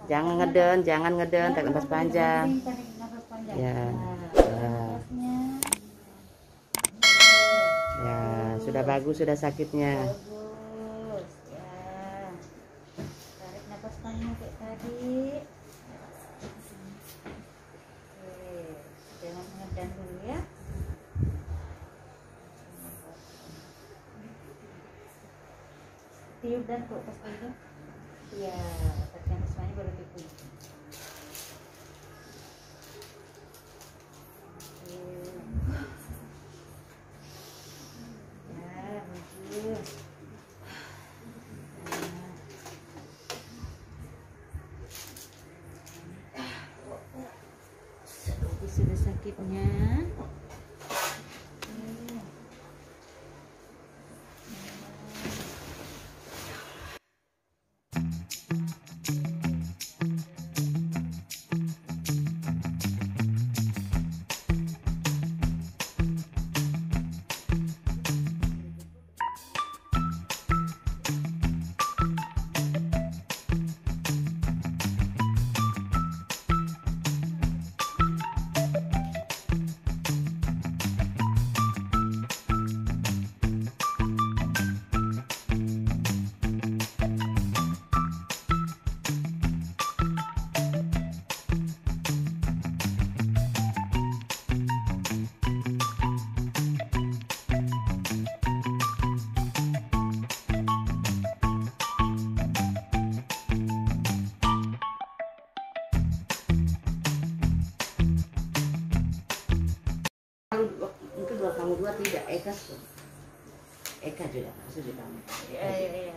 Jangan ngeden, tarik nafas panjang. Ya. Ya, sudah bagus, sudah sakitnya. Bagus, ya. Tarik nafas panjang kayak tadi. Oke, jangan ngeden dulu ya. Tiup dan kok pas itu. Iya, tarik nafas panjang baru tiup. Sudah sakitnya. Mungkin dua kamu dua tidak Eka tuh. Eka juga masuk di kamu. Iya.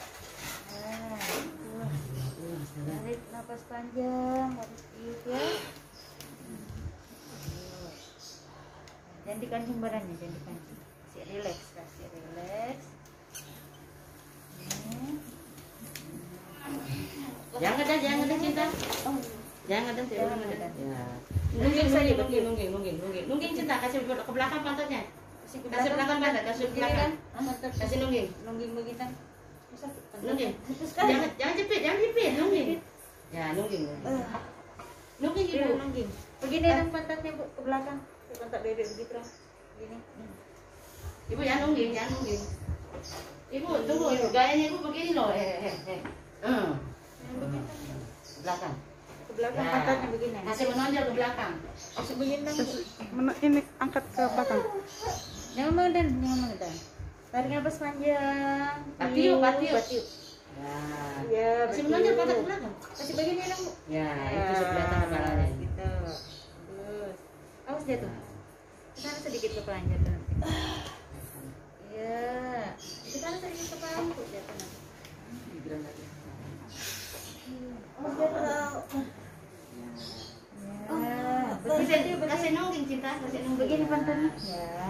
Tarik nafas panjang, harus tiup ya. Jangan dikancing badannya, jangan dikancing. Kasih relax. Jangan ada cinta. Jangan ada. Ya. Nungging cinta, kasih ke belakang pantatnya. Kasih belakang pantat, kasih nungging. Nungging begitu. Nungging. Jangan jepit, nungging. Ya, nungging. Nungging ibu. Nungging. Begini dong pantatnya Bu, ke belakang. Pantat bebek begitu lah. Begini. Ibu jangan nungging. Ibu tunggu, gayanya ibu begini loh. Belakang. Ke belakang pantatnya begini. Kasih menonjol ke belakang. Kasih begini dong. Ini angkat ke belakang. Jangan mengedan. Tarik nafas panjang. Batiup. Ya, Kasih menonjol pantat ke belakang. Kasih begini dong Bu. Ya, itu kelihatan kepalanya. Gitu. Terus. Awas jatuh. Kesana sedikit kepalanya jatuh nanti. Ya. Kesana sedikit kepalanya Bu jatuh nanti. Awas jatuh. Ya. Kasih nungging cinta, kasih nungging. Begini pantatnya. Ya.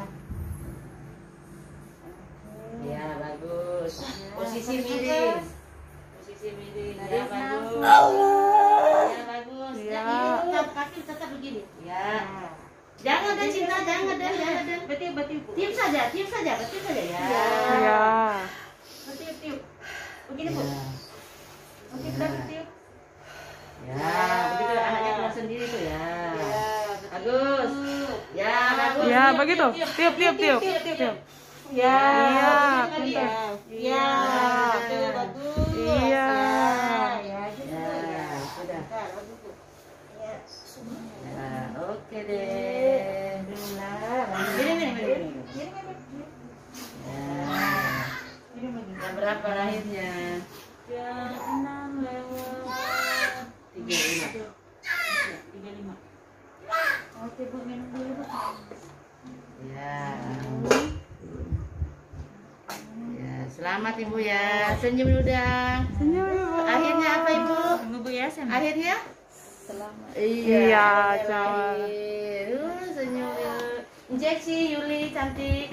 Ya, bagus. Posisi miring. Ya, bagus. Ya, bagus. Ya. Kaki tetap begini. Ya. Jangan ada cinta, jangan ada. Betiup. Tiup saja ya. Iya. Betiup. Begini Bu. Ya. Mungkin betiup. Ya, begitu anaknya keluar sendiri tuh ya. Bagus. Ya, bagus. Ya, begitu. Tiup. Ya. Iya, pintar. Ya. Bagus. Iya. Ya, gitu. Ya, sudah. Bagus Bu. Ya. Ya, oke deh. Gini. Ya. Jam berapa lahirnya? Jam 6:35. 35. Oke Bu, minum dulu Bu. Ya. Ya, selamat Ibu ya. Senyum udah. Senyum, Ibu. Akhirnya apa Ibu? Tunggu Bu ya, saya. Akhirnya? Selamat. Iya, akhir. Jawa. Senyum ya. Injeksi Yuli cantik.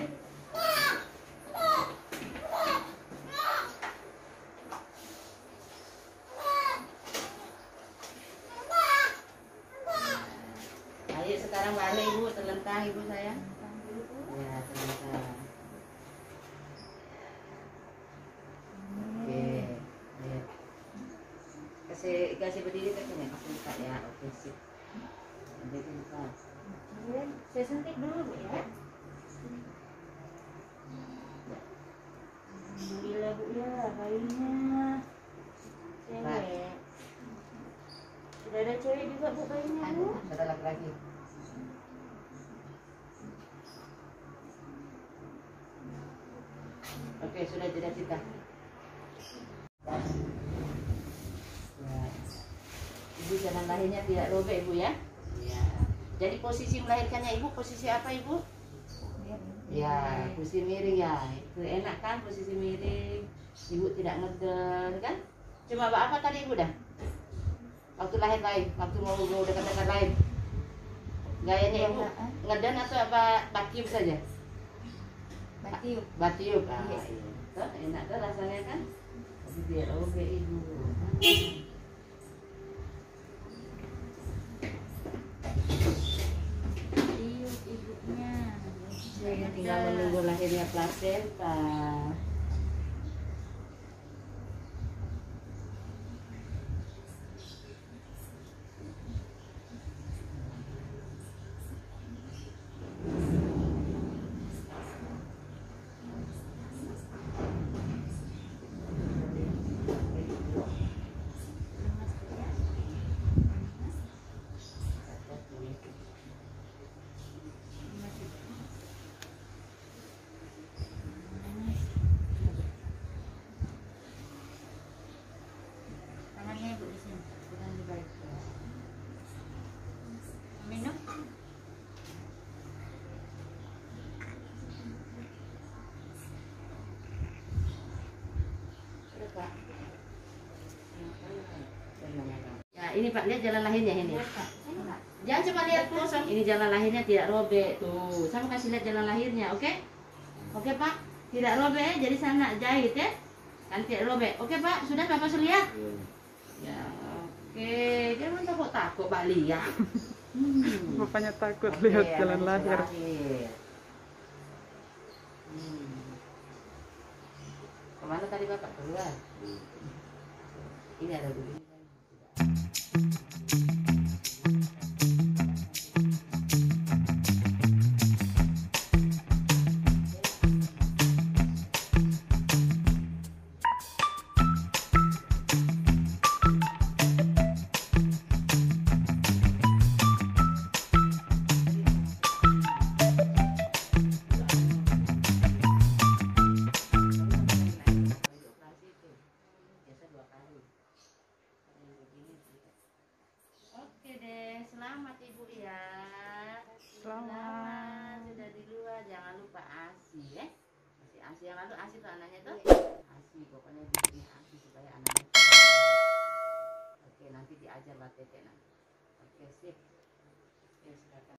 Ayo sekarang balik Ibu, terlentang Ibu saya. Ya, terlentang. Oke. Ayo. kasih berdiri kan ya, kasih buka ya. Oke sip. Nanti buka. Saya suntik dulu Bu ya. Alhamdulillah Bu ya, bayinya cewek. Sudah ada cewek juga Bu bayinya Bu. Ada laki-laki. Oke, sudah jeda kita. Ya. Ibu jalan lahirnya tidak robek Ibu ya. Ya. Jadi posisi melahirkannya Ibu posisi apa Ibu? Ya, posisi miring ya. Itu enak kan posisi miring. Ibu tidak ngeder kan? Cuma apa tadi Ibu dah? Waktu lahir lain, waktu mau dekat-dekat lain. Gayanya Ibu ngeden atau apa batiup saja? Batiup. Batiup. Ah, iya. Tuh, enak tuh rasanya kan? Tapi biar robek Ibu. Batiup ibunya. Saya tinggal menunggu lahirnya plasenta. Tangannya Ibu di sini. Jangan dibalik. Minum. Ya, ini Pak, lihat jalan lahirnya ini. Lihat, Pak. Ini, Pak. Jangan cuma lihat kosong. Ini jalan lahirnya tidak robek tuh. Sama kasih lihat jalan lahirnya, oke? Oke Pak, tidak robek. Jadi sana jahit ya. Kan tidak robek. Oke Pak, sudah Bapak sudah lihat? Ya, oke. Dia memang takut Bali ya. Bapaknya takut Oke, lihat jalan anaknya lahir. lahir. Kemana tadi Bapak? Keluar. Ini ada dulu. Oke deh, selamat Ibu ya. Selamat. Sudah di luar, jangan lupa ASI ya. Masih ASI yang lalu ASI tuh anaknya tuh. ASI pokoknya bikin ASI supaya anaknya. Oke, nanti diajar Mbak Tete nanti. Oke, sip. Oke, silakan.